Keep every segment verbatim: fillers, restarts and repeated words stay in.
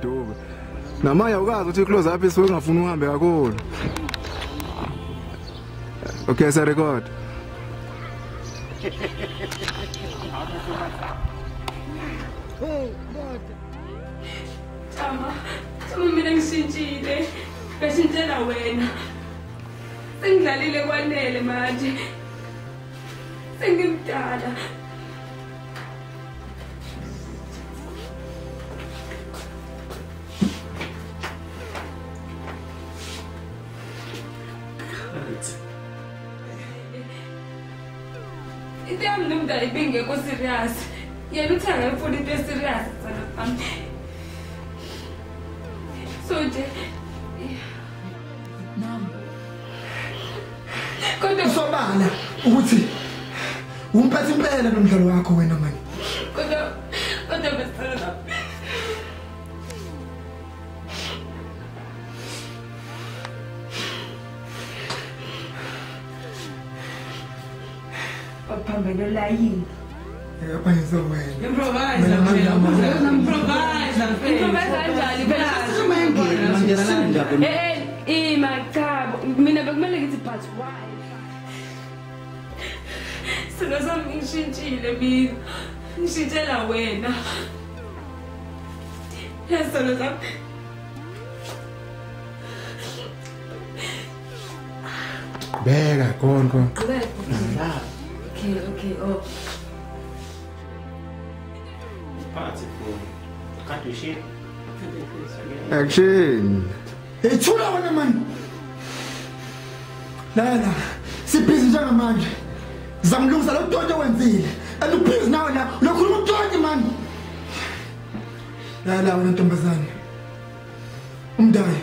Dube. Namanye awukazi ukuthi close up isuke ngafuna uhambe kakhulu. Okay, sa record. Hey, what? Tama, tama mina ngishintshile. Ngashintshela wena. Sengidlalile kwanele manje. Sengimdala. Into yami nomdala ibingekho serious. Yena uthi angayifuna into serious sana. So nje Mama. Kodwa sobala ukuthi umphathe impela nomdlalo wakho wena manje. Kodwa kodwa besifuna. Pambano la yini. Eh phansi wena. Improvise. Improvise. Improvise kanjani phela sisumengena manje sindaba. Eh eh imakhabo mina bekumele ngithi but why? Sino sami ngishintshile mina. Ngishintshela wena. Yasolo sami. Beka konko. Okay, okay, oh. Party for cut to shit. Action. Hey thula wena man. Lana, sibhizi njengamanje. Zamlungisa lo tonto wenzile. Andubhizi nawe la, lokhuluma utonto man. Lala wena ntombazane. Umdali.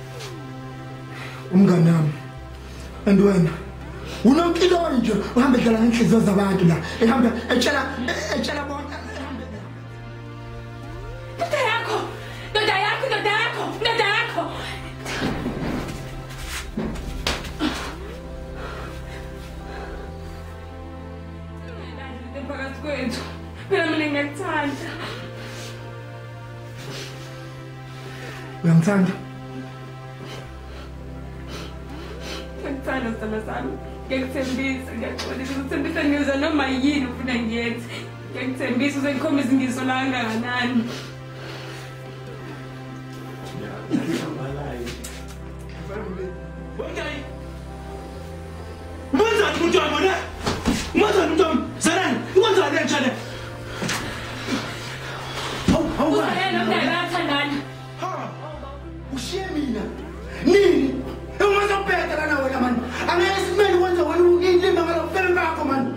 Umnganami. Andwena. Unonkilo nje uhambe dlala ngenhliziyo zabantu la ehamba etshela etshela bonke ehambe Ndoda yakho ndoda yakho ndoda yakho ndoda yakho phakathi kwethu phela mina ngiyakuthanda uyangithanda ngikuthanda sithando sami ngiyakthembisa ngiyaxolisa ukuthembisa ngiyozwa noma yini ufuna ngiyenze ngiyakthembisa uzengikhombisa ingiso la kangakanani Mwanza mtu amone. Mwanza mtu sana. Mwanza ndio chana. Hau hau. Usayena mdala bathandana. Ha. Ushiye mina. Nini? Umasa kuphetha lana wena man. Angeke simele wenza wena ukulima ngalo kuphela ngakho man.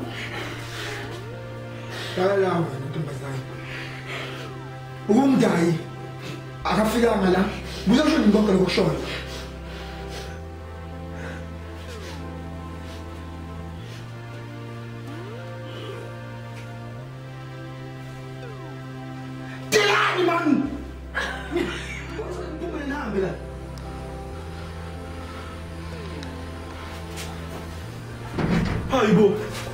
Dala wena ntombazane. Ukumdayi. Akafikanga la. Buzasho ngibonke lokushona. Tilani man. Kumele nahambe la. Hayibo.